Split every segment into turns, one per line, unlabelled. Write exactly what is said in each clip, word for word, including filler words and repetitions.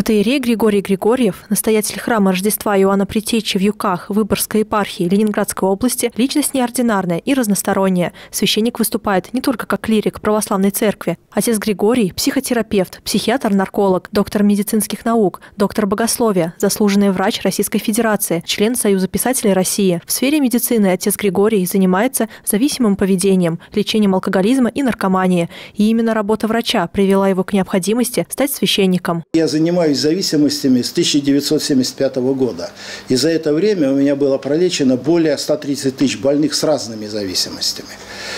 Протоиерей Григорий Григорьев, настоятель храма Рождества Иоанна Предтечи в Юках Выборгской епархии Ленинградской области, личность неординарная и разносторонняя. Священник выступает не только как клирик православной церкви. Отец Григорий – психотерапевт, психиатр-нарколог, доктор медицинских наук, доктор богословия, заслуженный врач Российской Федерации, член Союза писателей России. В сфере медицины отец Григорий занимается зависимым поведением, лечением алкоголизма и наркомании. И именно работа врача привела его к необходимости стать священником.
Я занимаюсь зависимостями с тысяча девятьсот семьдесят пятого года. И за это время у меня было пролечено более ста тридцати тысяч больных с разными зависимостями.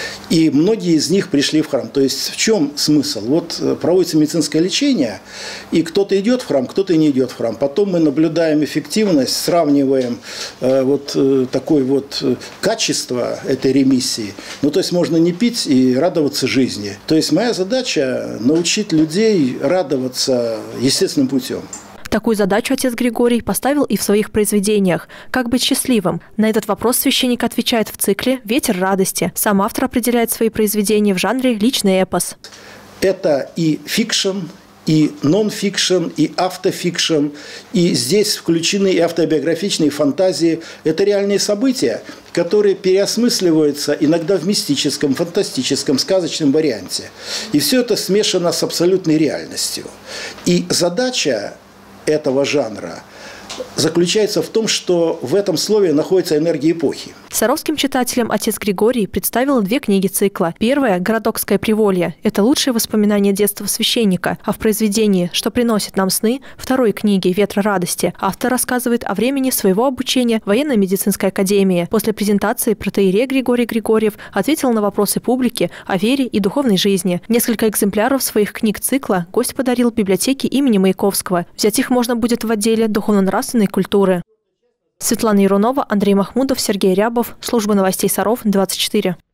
И многие из них пришли в храм. То есть в чем смысл? Вот проводится медицинское лечение, и кто-то идет в храм, кто-то не идет в храм. Потом мы наблюдаем эффективность, сравниваем э, вот э, такое вот качество этой ремиссии. Ну, то есть можно не пить и радоваться жизни. То есть моя задача – научить людей радоваться естественным путем.
Такую задачу отец Григорий поставил и в своих произведениях. Как быть счастливым? На этот вопрос священник отвечает в цикле «Ветер радости». Сам автор определяет свои произведения в жанре «Личный эпос».
Это и фикшн, и нон-фикшн, и автофикшн. И здесь включены и автобиографичные фантазии. Это реальные события, которые переосмысливаются иногда в мистическом, фантастическом, сказочном варианте. И все это смешано с абсолютной реальностью. И задача этого жанра заключается в том, что в этом слове находится энергия эпохи.
Саровским читателям отец Григорий представил две книги цикла. Первая «Городокское приволье» – это лучшие воспоминания детства священника. А в произведении «Что приносит нам сны» второй книги «Ветра радости» автор рассказывает о времени своего обучения в военно-медицинской академии. После презентации протоиерей Григорий Григорьев ответил на вопросы публики о вере и духовной жизни. Несколько экземпляров своих книг цикла гость подарил библиотеке имени Маяковского. Взять их можно будет в отделе духовно-нравственной культуры. Светлана Ярунова, Андрей Махмудов, Сергей Рябов. Служба новостей Саров, двадцать четыре.